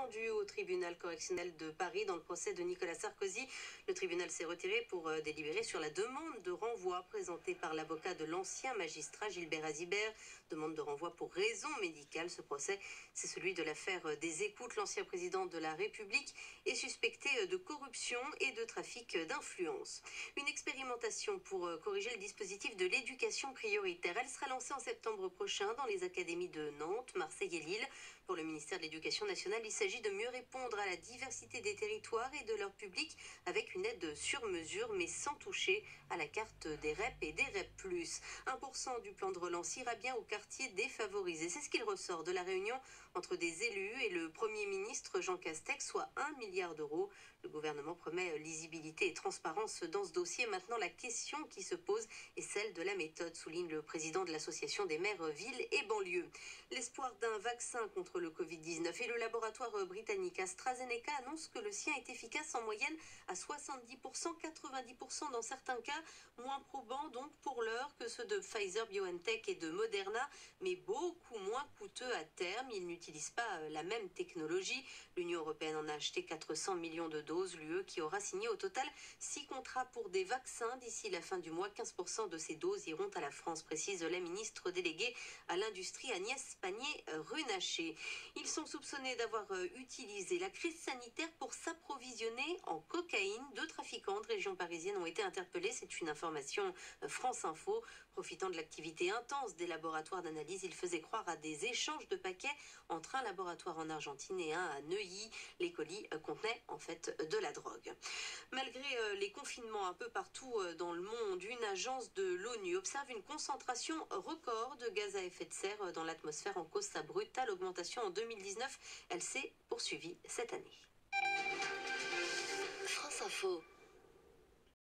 entendu au tribunal correctionnel de Paris dans le procès de Nicolas Sarkozy. Le tribunal s'est retiré pour délibérer sur la demande de renvoi présentée par l'avocat de l'ancien magistrat Gilbert Azibert. Demande de renvoi pour raison médicale. Ce procès, c'est celui de l'affaire des écoutes. L'ancien président de la République est suspecté de corruption et de trafic d'influence. Une expérimentation pour corriger le dispositif de l'éducation prioritaire. Elle sera lancée en septembre prochain dans les académies de Nantes, Marseille et Lille. Pour le ministère de l'Éducation nationale, il s'agit de mieux répondre à la diversité des territoires et de leur public avec une aide sur mesure, mais sans toucher à la carte des REP et des REP+. 1% du plan de relance ira bien aux quartiers défavorisés. C'est ce qu'il ressort de la réunion entre des élus et le Premier ministre Jean Castex, soit 1 milliard d'euros. Le gouvernement promet lisibilité et transparence dans ce dossier. Maintenant, la question qui se pose est celle de la méthode, souligne le président de l'association des maires villes et banlieues. L'espoir d'un vaccin contre le Covid-19 et le laboratoire britannique AstraZeneca annonce que le sien est efficace en moyenne à 70%, 90% dans certains cas, moins probants donc pour l'heure que ceux de Pfizer, BioNTech et de Moderna, mais beaucoup moins coûteux à terme. Ils n'utilisent pas la même technologie. L'Union européenne en a acheté 400 millions de doses, l'UE qui aura signé au total 6 contrats pour des vaccins d'ici la fin du mois. 15% de ces doses iront à la France, précise la ministre déléguée à l'industrie Agnès Pannier-Runacher. Ils sont soupçonnés d'avoir utilisé la crise sanitaire pour s'approvisionner en cocaïne. 2 trafiquants de région parisienne ont été interpellés. C'est une information France Info. Profitant de l'activité intense des laboratoires d'analyse, ils faisaient croire à des échanges de paquets entre un laboratoire en Argentine et un à Neuilly. Les colis contenaient en fait de la drogue. Malgré les confinements un peu partout dans le monde, une agence de l'ONU observe une concentration record de gaz à effet de serre dans l'atmosphère. En cause sa brutale augmentation en 2019. Elle s'est poursuivie cette année. France Info.